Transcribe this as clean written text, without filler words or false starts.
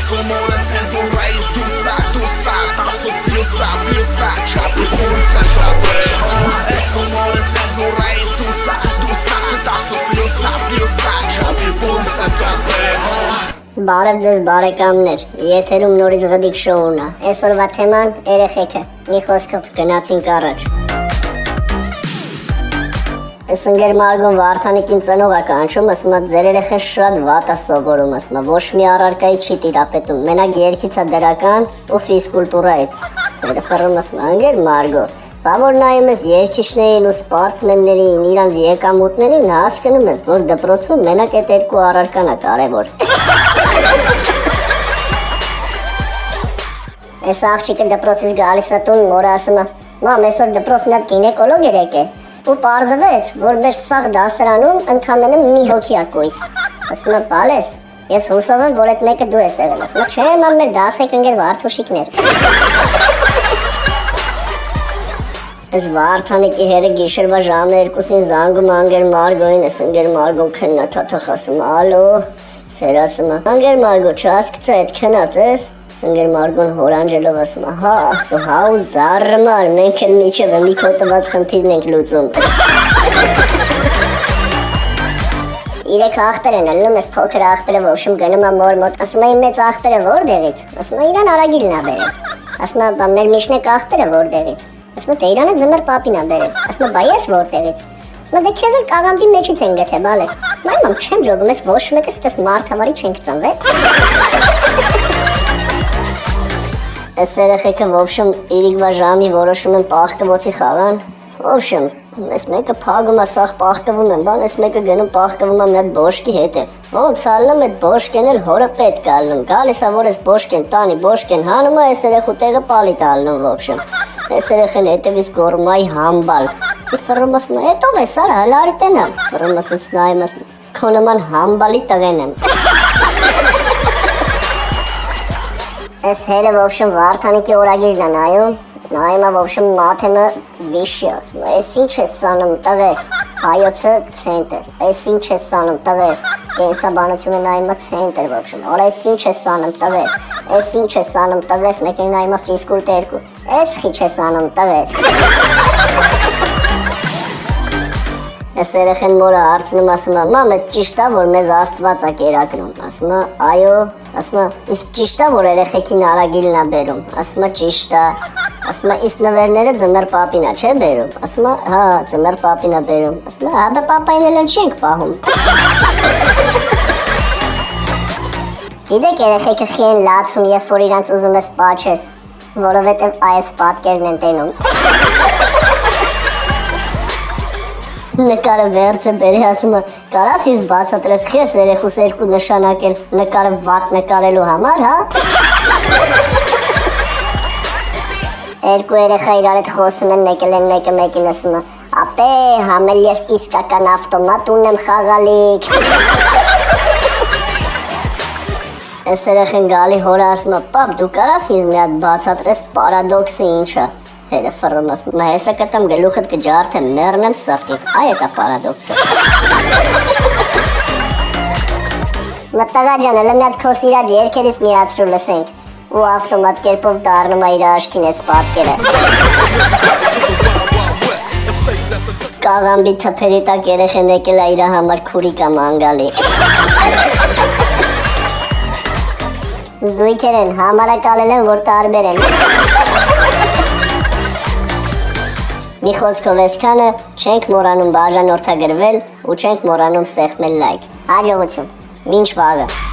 sonora cenzura esdusa, taço pilsa, chape pulsa, é sonora cenzura esdusa, taço pilsa, chape pulsa, Բարև ձեզ բարեկամներ, եթերում նորից Ղդիկ շոուն է, այսօրվա թեման երեխեքը, մի խոսքով գնացինք առաջ։ Ես ընկեր Մարգոն Վարդանիկին ծնող է կանչում, ասում է ձեր երեխեն շատ վատ է սովորում, ասում է ոչ մի առարկայի չի տիրապետում, մենակ երգից է դրական ու ֆիզկուլտուրայից։ Սերը ֆռում ասում է ընկեր Մարգո, բա որ նայում ես երգիչներին ու սպորտսմեններին, իրանց եկամուտներին, հասկանում ես, որ դպրոցում մենակ այդ երկու առարական է կարևոր։ Այս աղջիկը դպրոցից գալիս է տուն, մորը ասում է, մամ, այսօր դպրոց մի հատ գինեկոլոգ էր եկել, ու պարզվեց, որ մեր սաղ դասարանում ընդամենը մի հոգի է կույս։ Ասում է, բալես, ես հուսով եմ, որ այդ մեկը դու ես եղել, ասում է, չէ, մամ, մեր դասիկ ընկեր Վարդուշիկներ։ Այս Վարդանիկի հերը գիշերվա ժամը 2-ին զանգում անգեր Մարգոին, ես ընկեր Մարգոն քննա թաթախ ասում, ալո, սեր ասում է, անգեր Մարգո, չասկցա այդ քնած ես, ընկեր Մարգոն հորանջելով ասում է, հա, դու հա ու զարմար, մենք էլ միջև մի քո տված խնդիրն ենք լուծում։ Իրեք աղբեր են ելնում, ես փոքր աղբերը ոչմ գնում է մոր մոտ, ասում է իմ մեծ աղբերը որտեղից, ասում է իրան արագիլն է բերել, ասում է բա մեր Միշնեկ աղբերը որտեղից, ասում է դե իրանը ձմեռ պապին է բերել, ասում է բա ես որտեղից, ասում է դե քեզ էլ կաղամբի մեջից են գտե բալես, մայմամ չեմ ջոգում, ես ոչ մեկս դες մարդավարի չենք ծնվել։ Այս երեխեքը ոբշում իրիկվա ժամի որոշում են պաղկվոցի խաղան, ոբշում, ես մեկը փագում է սաղ պաղկվում են, բան ես մեկը գնում պաղկվում է մի հատ բոշկի հետև, ոնց ալնում այդ բոշկեն էլ հորը պետք ալնում, գալիս է որ ես բոշկեն տանի, բոշկեն հանում է, ես երեխու տեղը պալիտ ալնում ոբշում, ես երեխեն հետևից գորում այ համբալ, ֆռում ասում է, հետով ես արա հլարի տենամ, ֆռում ասես նայում ասում, քո նման համբալի տղեն եմ։ Այս հերը ոբշում Վարդանիկի օրագիրն է նայում է ոբշում մաթեմը վիշի ասում, ես ինչ ես սանում տղես, հայոցը ցենտր, ես ինչ ես սանում տղես, կենսաբանությունը նայում է ցենտր ոբշում, օր ես ինչ ես սանում տղես, ես ինչ ես սանում տղես, մեկին նայում է ֆիզկուլտ 2, ես խիչ ես սանում տղես։ Այս երեխեն մորը հարցնում ասում է, մամ, այդ ճիշտ է, որ մեզ Աստված է կերակրում, ասում է, այո, ասում է, իսկ ճիշտ է, որ երեխեքին արագիլն է բերում, ասում է, ճիշտ է, ասում է, իսկ նվերները ձմեռ պապին է, չէ բերում, ասում է, հա, ձմեռ պապին է բերում, ասում է, հա, բա պապային էլ չենք պահում։ Գիտեք երեխեքը խի են լացում, երբ որ իրանց ուզում ես պաչես, որովհետև այս պատկերն են տենում։ Նկարը վերցը բերի ասում է, կարաս ես բացատրես խես երեխուս երկու նշանակել, նկարը վատ նկարելու համար, հա? Երկու երեխա իրար հետ խոսում են, մեկել են մեկը մեկին ասում է, ապե, համել ես իսկական ավտոմատ ունեմ խաղալիք։ Այս երեխեն գալի հորը ասում է, պապ, դու կարաս ես մի հատ բացատրես պարադոքսը ինչ է։ Հերը ֆռում ասում, մա հեսա կտամ գլուխդ կջարդեմ, մեռնեմ սրտիդ, այ էտա պարադոքսը։ Մտաղա ջան, հələ մի հատ քո սիրած երգերից միացրու լսենք, ու ավտոմատ կերպով դառնում է իր աշկին էս պատկերը։ Կաղամբի թփերի տակ երեխեն եկել է իր համար քուրիկա մանգալի։ Զույգեր են, համարակալել են, որ տարբեր են։ Մի խոսքով այսքանը չենք մոռանում բաժանորդագրվել ու չենք մոռանում սեղմել լայք։ Հաջողություն, մինչ վաղը։